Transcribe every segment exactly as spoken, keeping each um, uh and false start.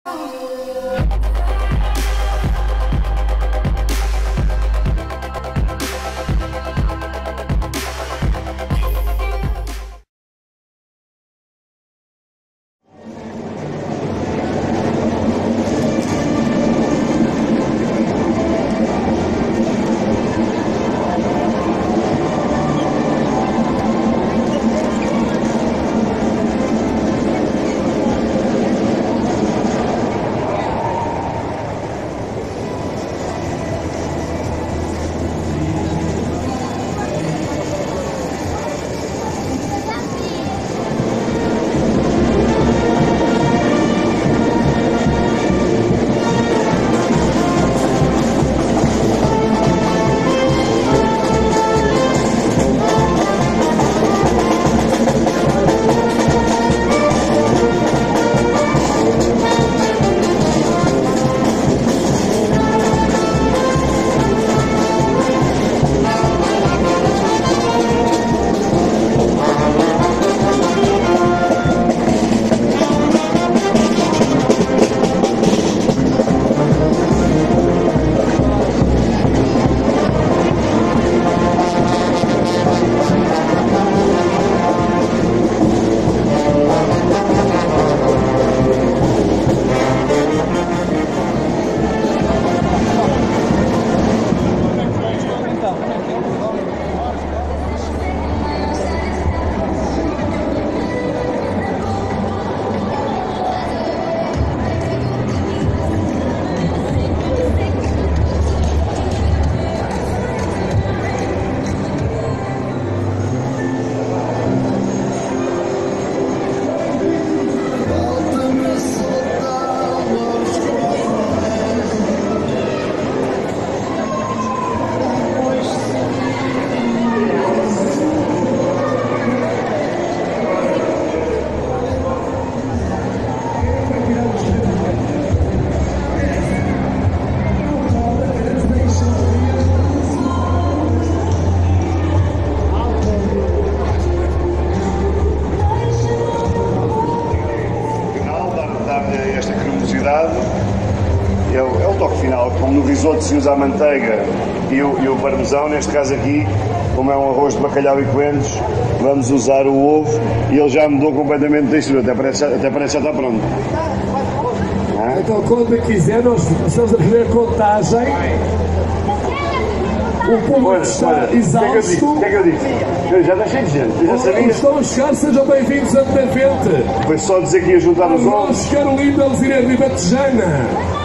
É o, é o toque final, como no risoto se usa a manteiga e o, e o parmesão, neste caso aqui, como é um arroz de bacalhau e coentros, vamos usar o ovo e ele já mudou completamente de textura, até parece, até parece que já está pronto. Ah? Então, quando quiser, nós estamos a fazer a contagem. O público olha, está olha, exausto. O que é que eu disse? Eu já está cheio de gente, eu já sabia. Estão a chegar, sejam bem-vindos a Benavente. Foi só dizer que ia juntar os ovos. Carolina Alzira Ribatejana.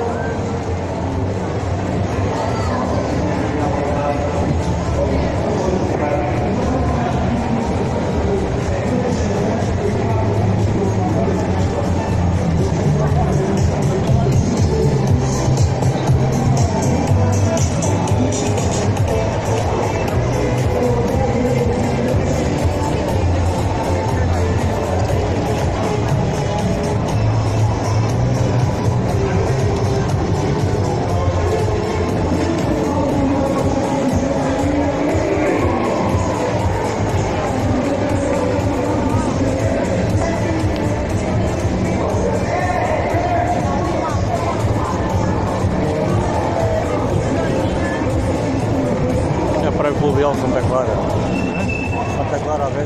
Para o Fluvial Santa Clara. Santa Clara, a ver.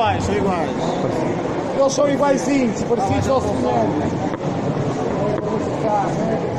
iguais, são iguais. Eles são iguaizinhos, parecidos ao semelhantes.